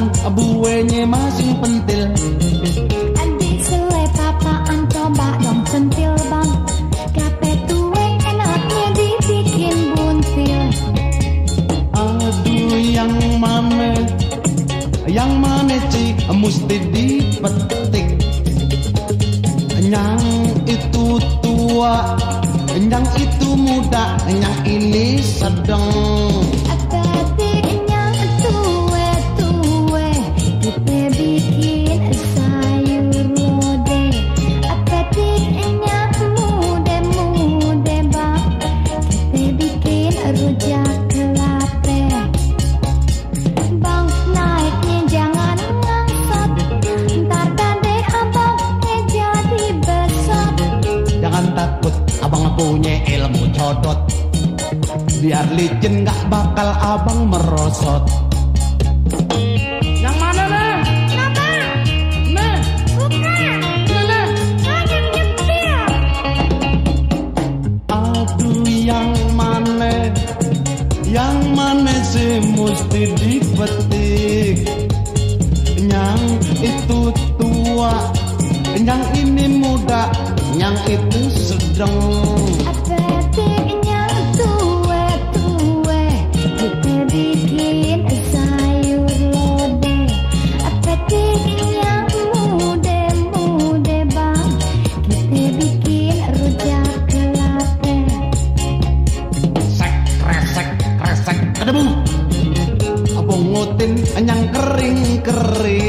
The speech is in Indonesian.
Nyang buenye masing pentil. Adik selai papaan coba dong centil bang. Kape tuwe enaknya dibikin buntil. Aduh yang mana sih mesti dipetik. Yang itu tua, yang itu muda, yang ini sedang. Petiknya tuwe-tuwe, kita bikin sayur lodeh. Petiknya mude-mude bang, kita bikin rujak kelapa. Bang naiknya jangan ngangsat, ntar tade abangnya jadi besar. Jangan takut, abang punya ilmu codot. Biar licin gak bakal abang merosot. Yang mana nah? Kenapa? Nah, Bukan. nah. Lagi nyetir. Aduh yang mana sih mesti dipetik. Yang itu tua, yang ini muda, yang itu sedang. Petiknya tuwe-tuwe, kita bikin sayur lodeh. Petiknya mude-mude bang, kita bikin rujak kelapa. Sek, kresek, kedebu. Abang ngutin yang kering-kering.